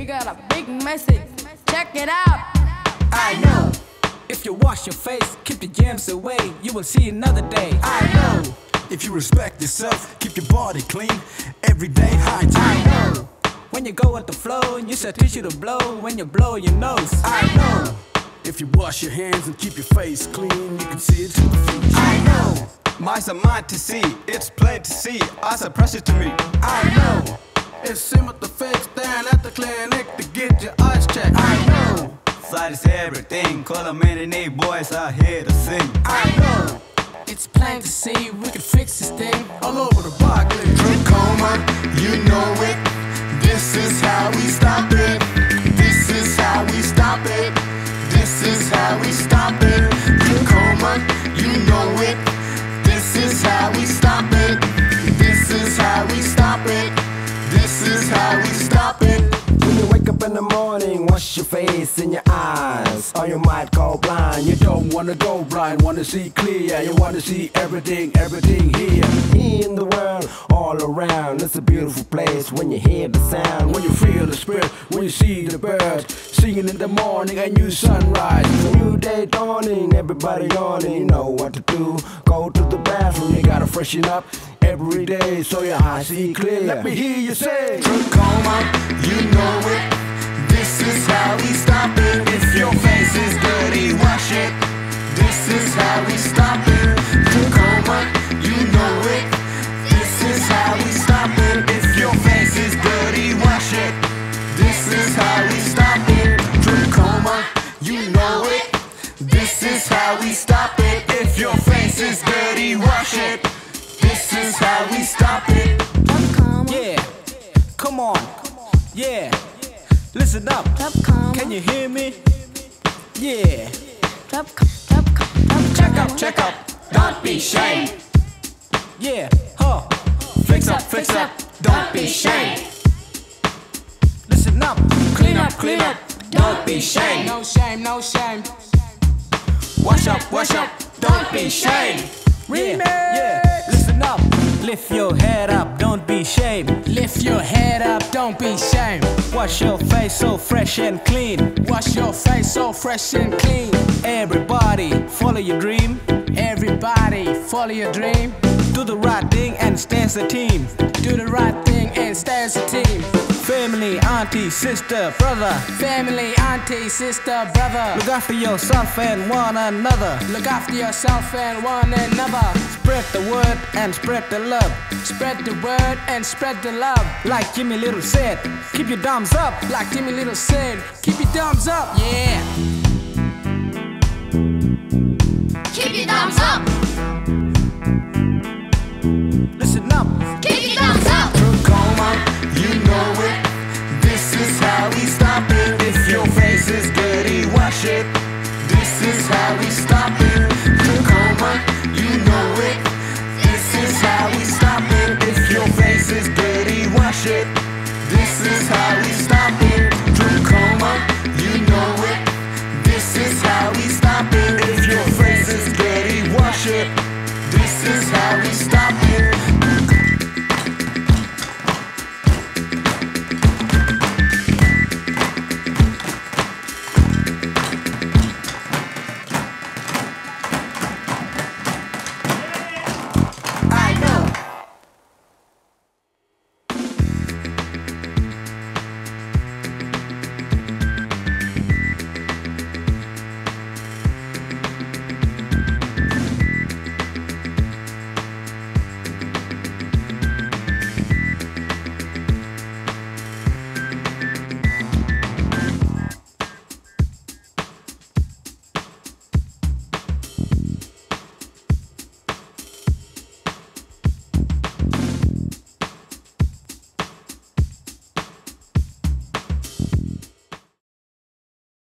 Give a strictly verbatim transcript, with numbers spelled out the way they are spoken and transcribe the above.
got a big message. Check it out. I know. If you wash your face, keep your germs away, you will see another day. I know. If you respect yourself, keep your body clean, everyday hygiene. I know. When you go with the flow, use a tissue to blow when you blow your nose. I know. If you wash your hands and keep your face clean, you can see it to the future. I know. Mine's a mind to see, it's plain to see, eyes are precious to me. I know. It's simple to fix, stand at the clinic to get your eyes checked. I know. Sight is everything, call a man and eight boys are here to sing. I know. It's plain to see, we can fix this thing all over the block. Trachoma, you know it. This is how we stop it. This is how we stop it. This is how we stop it. Trachoma, you know it. This is how we stop it. This is how we stop it. This is how we stop it. When you wake up in the morning, wash your face and your eyes, or you might go blind. You don't wanna go blind, wanna see clear. You wanna see everything, everything here. In the world, all around, it's a beautiful place when you hear the sound. When you feel the spirit, when you see the birds singing in the morning, a new sunrise. A new day dawning, everybody yawning, you know what to do. Go to the bathroom, you gotta freshen up every day so your eyes see clear. Let me hear you say, Trachoma, you know it. This is how we stop it. If your face is dirty, wash it. This is how we stop it. Trachoma, you know it. This is how we stop it. If your face is dirty, wash it. This is how we stop it. Trachoma, you know it. This is how we stop it. If your face is dirty, wash it. This is how we stop it. Yeah, come on, yeah, listen up, can you hear me? Yeah, check up, check up, don't be shy. Yeah, huh, fix up, fix up, don't be shy. Listen up, clean up, clean up, don't be shy. No shame, no shame. Wash up, wash up, don't be shy. Yeah, yeah, listen up, lift your head up, don't be ashamed. Lift your head up, don't be ashamed. Wash your face so fresh and clean. Wash your face so fresh and clean. Everybody, follow your dream. Everybody, follow your dream. Do the right thing and stay as a team. Do the right thing and stay as a team. Family, auntie, sister, brother. Family, auntie, sister, brother. Look after yourself and one another. Look after yourself and one another. Spread the word and spread the love. Spread the word and spread the love. Like Jimmy Little said, keep your thumbs up. Like Jimmy Little said, keep your thumbs up. Yeah. Keep your thumbs up. Listen up. Keep your thumbs up. Trachoma, you know it. This is how we stop it. If your face is dirty, wash it. This is how we stop it. Trachoma, you know it. This is how we stop it. If your face is dirty, wash it. This is how we